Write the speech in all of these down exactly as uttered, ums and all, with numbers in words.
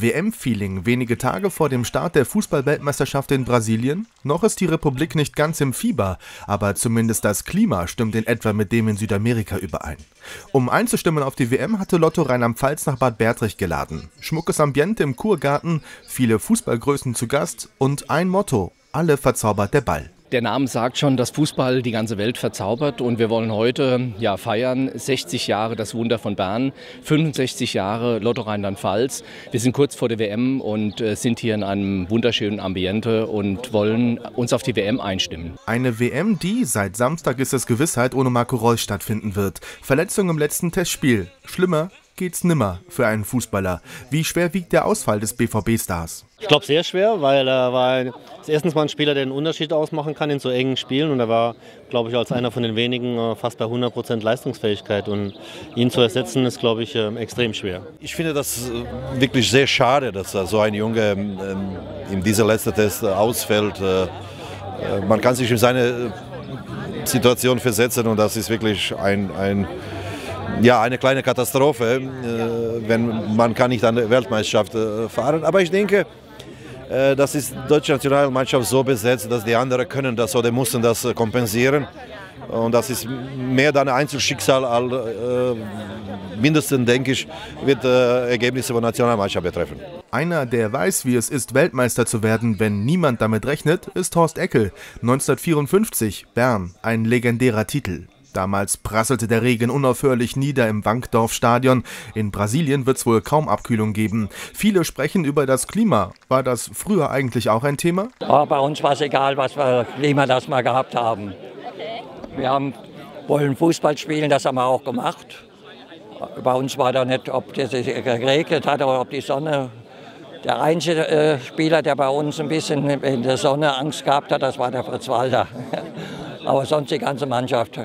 W M-Feeling wenige Tage vor dem Start der Fußball-Weltmeisterschaft in Brasilien? Noch ist die Republik nicht ganz im Fieber, aber zumindest das Klima stimmt in etwa mit dem in Südamerika überein. Um einzustimmen auf die W M hatte Lotto Rheinland-Pfalz nach Bad Bertrich geladen. Schmuckes Ambiente im Kurgarten, viele Fußballgrößen zu Gast und ein Motto: alle verzaubert der Ball. Der Name sagt schon, dass Fußball die ganze Welt verzaubert, und wir wollen heute ja feiern sechzig Jahre das Wunder von Bern, fünfundsechzig Jahre Lotto Rheinland-Pfalz. Wir sind kurz vor der W M und äh, sind hier in einem wunderschönen Ambiente und wollen uns auf die W M einstimmen. Eine W M, die, seit Samstag ist es Gewissheit, ohne Marco Reus stattfinden wird. Verletzung im letzten Testspiel. Schlimmer geht's nimmer für einen Fußballer. Wie schwer wiegt der Ausfall des B V B-Stars? Ich glaube sehr schwer, weil er war erstens mal ein Spieler, der einen Unterschied ausmachen kann in so engen Spielen, und er war, glaube ich, als einer von den wenigen fast bei hundert Prozent Leistungsfähigkeit, und ihn zu ersetzen ist, glaube ich, extrem schwer. Ich finde das wirklich sehr schade, dass so ein Junge in dieser letzten Test ausfällt. Man kann sich in seine Situation versetzen, und das ist wirklich ein, ein Ja, eine kleine Katastrophe, äh, wenn man kann nicht an der Weltmeisterschaft äh, fahren. Aber ich denke, äh, das ist die deutsche Nationalmannschaft so besetzt, dass die anderen können das oder müssen das äh, kompensieren. Und das ist mehr dann ein Einzelschicksal, als äh, mindestens, denke ich, wird äh, Ergebnisse von der Nationalmannschaft betreffen. Einer, der weiß, wie es ist, Weltmeister zu werden, wenn niemand damit rechnet, ist Horst Eckel. neunzehnhundertvierundfünfzig, Bern, ein legendärer Titel. Damals prasselte der Regen unaufhörlich nieder im Wankdorf-Stadion. In Brasilien wird es wohl kaum Abkühlung geben. Viele sprechen über das Klima. War das früher eigentlich auch ein Thema? Ja, bei uns war es egal, was für Klima das mal gehabt haben. Wir haben, wollen Fußball spielen, das haben wir auch gemacht. Bei uns war da nicht, ob es geregnet hat oder ob die Sonne. Der einzige äh, Spieler, der bei uns ein bisschen in der Sonne Angst gehabt hat, das war der Fritz Walter. Aber sonst die ganze Mannschaft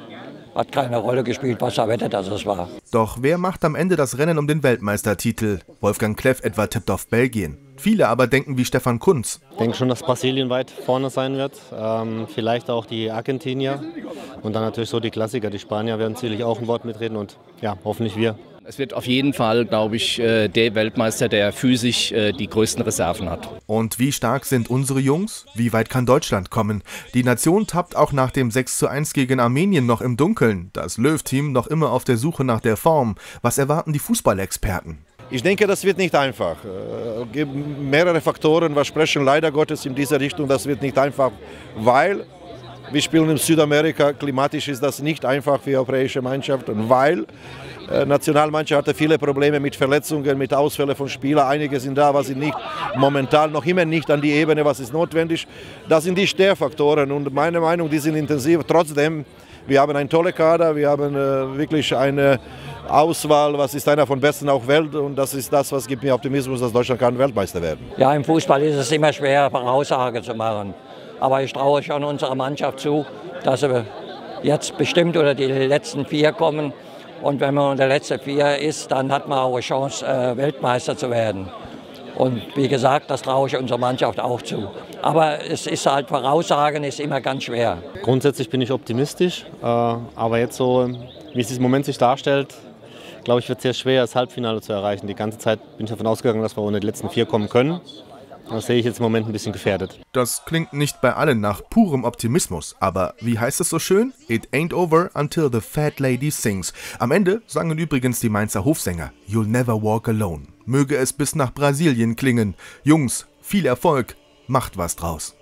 hat keine Rolle gespielt, was er wettet, dass es war. Doch wer macht am Ende das Rennen um den Weltmeistertitel? Wolfgang Kleff etwa tippt auf Belgien. Viele aber denken wie Stefan Kuntz. Ich denke schon, dass Brasilien weit vorne sein wird. Ähm, vielleicht auch die Argentinier. Und dann natürlich so die Klassiker. Die Spanier werden sicherlich auch ein Wort mitreden, und ja, hoffentlich wir. Es wird auf jeden Fall, glaube ich, der Weltmeister, der physisch die größten Reserven hat. Und wie stark sind unsere Jungs? Wie weit kann Deutschland kommen? Die Nation tappt auch nach dem sechs zu eins gegen Armenien noch im Dunkeln. Das Löw-Team noch immer auf der Suche nach der Form. Was erwarten die Fußballexperten? Ich denke, das wird nicht einfach. Es gibt mehrere Faktoren, was sprechen leider Gottes in diese Richtung. Das wird nicht einfach, weil wir spielen in Südamerika. Klimatisch ist das nicht einfach für europäische Mannschaften, weil Die Nationalmannschaft hatte viele Probleme mit Verletzungen, mit Ausfällen von Spielern. Einige sind da, was sind nicht momentan noch immer nicht an die Ebene, was ist notwendig. Das sind die Störfaktoren, und meine Meinung, die sind intensiv. Trotzdem, wir haben einen tollen Kader, wir haben äh, wirklich eine Auswahl, was ist einer von besten auch Welt, und das ist das, was gibt mir Optimismus, dass Deutschland kann Weltmeister werden. Ja, im Fußball ist es immer schwer, Voraussagen zu machen. Aber ich traue schon unserer Mannschaft zu, dass sie jetzt bestimmt unter die letzten vier kommen. Und wenn man unter der letzten vier ist, dann hat man auch eine Chance, Weltmeister zu werden. Und wie gesagt, das traue ich unserer Mannschaft auch zu. Aber es ist halt, Voraussagen ist immer ganz schwer. Grundsätzlich bin ich optimistisch, aber jetzt so, wie es im Moment sich darstellt, glaube ich, wird es sehr schwer, das Halbfinale zu erreichen. Die ganze Zeit bin ich davon ausgegangen, dass wir unter die letzten vier kommen können. Das sehe ich jetzt im Moment ein bisschen gefährdet. Das klingt nicht bei allen nach purem Optimismus, aber wie heißt es so schön? It ain't over until the fat lady sings. Am Ende sangen übrigens die Mainzer Hofsänger You'll never walk alone. Möge es bis nach Brasilien klingen. Jungs, viel Erfolg, macht was draus.